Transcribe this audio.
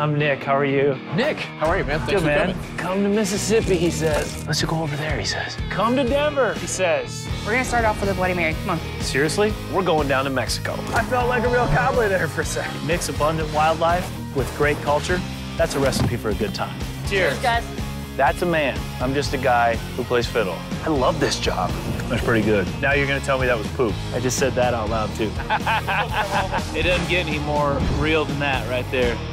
I'm Nick. How are you? Nick, how are you, man? Thanks Good, for man. coming. Come to Mississippi, he says. Let's go over there, he says. Come to Denver, he says. We're gonna start off with a Bloody Mary. Come on. Seriously? We're going down to Mexico. I felt like a real cowboy there for a second. Mix abundant wildlife with great culture. That's a recipe for a good time. Cheers. Guys. That's a man. I'm just a guy who plays fiddle. I love this job. That's pretty good. Now you're gonna tell me that was poop. I just said that out loud, too. It doesn't get any more real than that right there.